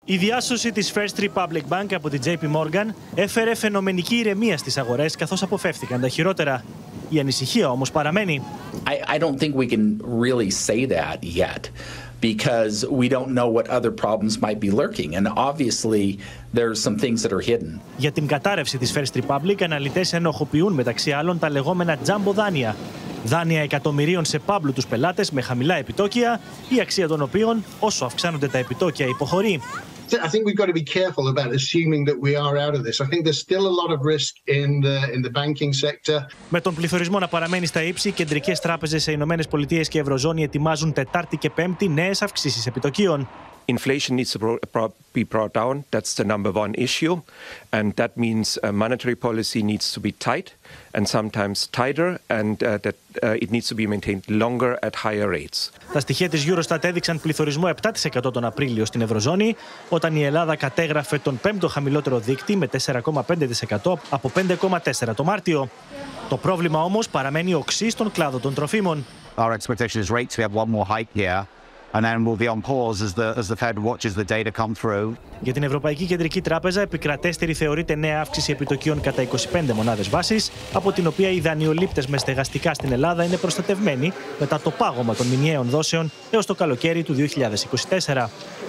Η διάσωση της First Republic Bank από την JP Morgan έφερε φαινομενική ηρεμία στις αγορές καθώς αποφεύθηκαν τα χειρότερα. Η ανησυχία όμως παραμένει. I don't think we can really say that yet because we don't know what other problems might be lurking and obviously there's some things that are hidden. Για την κατάρρευση της First Republic, αναλυτές ενοχοποιούν μεταξύ άλλων τα λεγόμενα jumbo δάνεια. Δάνεια εκατομμυρίων σε πάμπλουτους πελάτες με χαμηλά επιτόκια, η αξία των οποίων, όσο αυξάνονται τα επιτόκια, υποχωρεί. I think we've got to be careful about assuming that we are out of this. I think there's still a lot of risk in the banking sector. Με τον πληθωρισμό να παραμένει στα ύψη, κεντρικές τράπεζες σε Ηνωμένες Πολιτείες και Ευρωζώνη ετοιμάζουν Τετάρτη και Πέμπτη νέες αυξήσεις επιτοκίων. Inflation needs to be brought down. That's the number one issue. And that means monetary policy needs to be tight and sometimes tighter and that it needs to be maintained longer at higher rates. Τα στοιχεία της Eurostat έδειξαν πληθωρισμό 7% τον Απρίλιο στην Ευρωζώνη, όταν η Ελλάδα κατέγραφε τον πέμπτο χαμηλότερο δείκτη με 4,5% από 5,4% το Μάρτιο. Το πρόβλημα όμως παραμένει οξύ στον κλάδο των τροφίμων. Our expectation is rates. We have one more hike here. And then we'll be on pause as the Fed watches the data come through. Για την Ευρωπαϊκή Κεντρική Τράπεζα, επικρατέστερη θεωρείται νέα αύξηση επιτοκίων κατά 25 μονάδες βάσης, από την οποία οι δανειολήπτες με στεγαστικά στην Ελλάδα είναι προστατευμένοι μετά το πάγωμα των μηνιαίων δόσεων έως το καλοκαίρι του 2024.